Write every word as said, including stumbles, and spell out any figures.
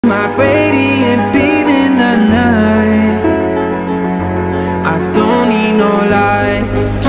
My radiant beam in the night, I don't need no light.